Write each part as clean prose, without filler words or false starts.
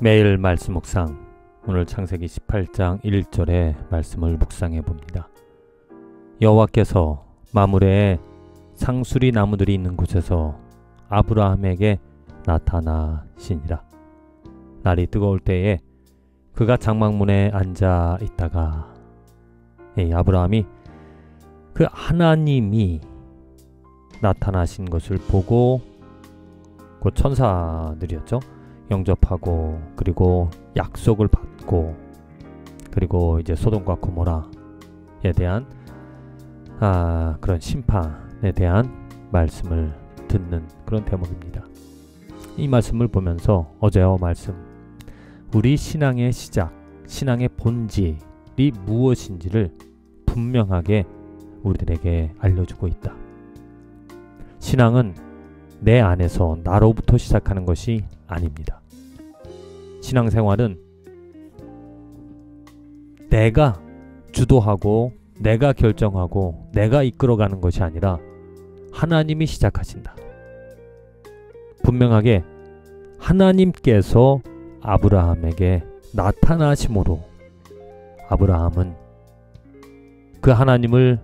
매일 말씀 묵상, 오늘 창세기 18장 1절의 말씀을 묵상해 봅니다. 여호와께서 마므레에 상수리 나무들이 있는 곳에서 아브라함에게 나타나시니라. 날이 뜨거울 때에 그가 장막문에 앉아 있다가 아브라함이 그 하나님이 나타나신 것을 보고, 그 천사들이었죠, 영접하고 그리고 약속을 받고, 그리고 이제 소돔과 고모라에 대한 그런 심판에 대한 말씀을 듣는 그런 대목입니다. 이 말씀을 보면서 어제와 말씀, 우리 신앙의 시작, 신앙의 본질이 무엇인지를 분명하게 우리들에게 알려주고 있다. 신앙은 내 안에서 나로부터 시작하는 것이 아닙니다. 신앙생활은 내가 주도하고 내가 결정하고 내가 이끌어가는 것이 아니라 하나님이 시작하신다. 분명하게 하나님께서 아브라함에게 나타나심으로 아브라함은 그 하나님을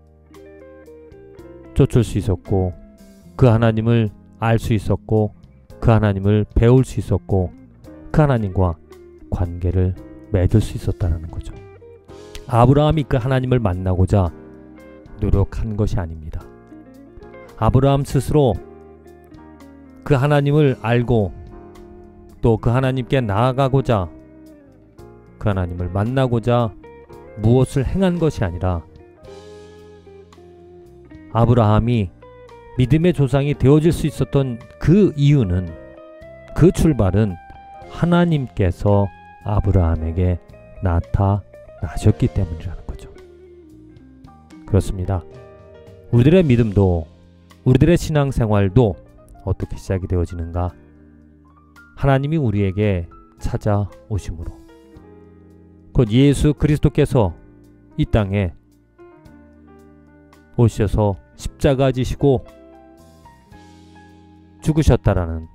쫓을 수 있었고, 그 하나님을 알 수 있었고, 그 하나님을 배울 수 있었고, 그 하나님과 관계를 맺을 수 있었다는 거죠. 아브라함이 그 하나님을 만나고자 노력한 것이 아닙니다. 아브라함 스스로 그 하나님을 알고 또 그 하나님께 나아가고자, 그 하나님을 만나고자 무엇을 행한 것이 아니라, 아브라함이 믿음의 조상이 되어질 수 있었던 그 이유는, 그 출발은 하나님께서 아브라함에게 나타나셨기 때문이라는 거죠. 그렇습니다. 우리들의 믿음도, 우리들의 신앙생활도 어떻게 시작이 되어지는가? 하나님이 우리에게 찾아오심으로, 곧 예수 그리스도께서 이 땅에 오셔서 십자가 지시고 죽으셨다라는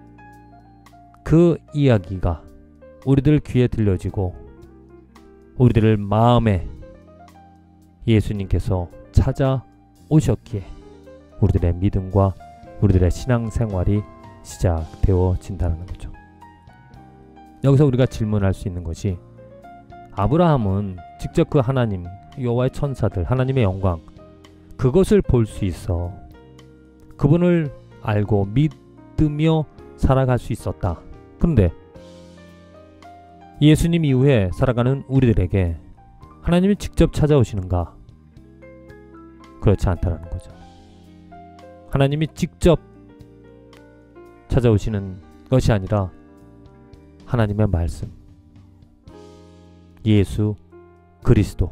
그 이야기가 우리들 귀에 들려지고, 우리들 마음에 예수님께서 찾아오셨기에 우리들의 믿음과 우리들의 신앙생활이 시작되어진다는 거죠. 여기서 우리가 질문할 수 있는 것이, 아브라함은 직접 그 하나님, 여호와의 천사들, 하나님의 영광, 그것을 볼 수 있어 그분을 알고 믿으며 살아갈 수 있었다. 그런데 예수님 이후에 살아가는 우리들에게 하나님이 직접 찾아오시는가? 그렇지 않다는 거죠. 하나님이 직접 찾아오시는 것이 아니라 하나님의 말씀, 예수 그리스도,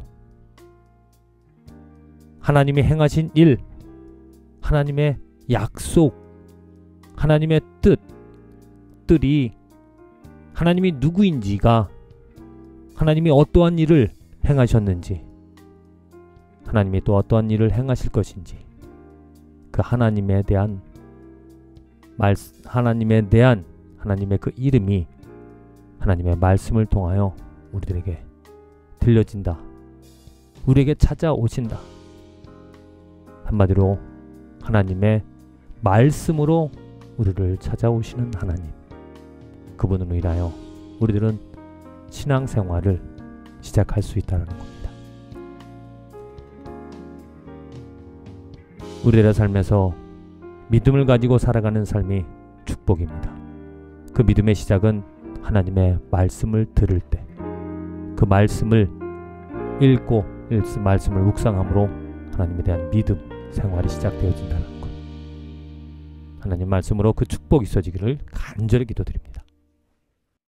하나님이 행하신 일, 하나님의 약속, 하나님의 뜻들이, 하나님이 누구인지가, 하나님이 어떠한 일을 행하셨는지, 하나님이 또 어떠한 일을 행하실 것인지, 그 하나님에 대한 하나님의 그 이름이 하나님의 말씀을 통하여 우리들에게 들려진다. 우리에게 찾아오신다. 한마디로 하나님의 말씀으로 우리를 찾아오시는 하나님, 그분으로 인하여 우리들은 신앙생활을 시작할 수 있다는 겁니다. 우리들의 삶에서 믿음을 가지고 살아가는 삶이 축복입니다. 그 믿음의 시작은 하나님의 말씀을 들을 때, 그 말씀을 읽고 말씀을 묵상함으로 하나님에 대한 믿음 생활이 시작되어진다는 것. 하나님 말씀으로 그 축복이 있어지기를 간절히 기도드립니다.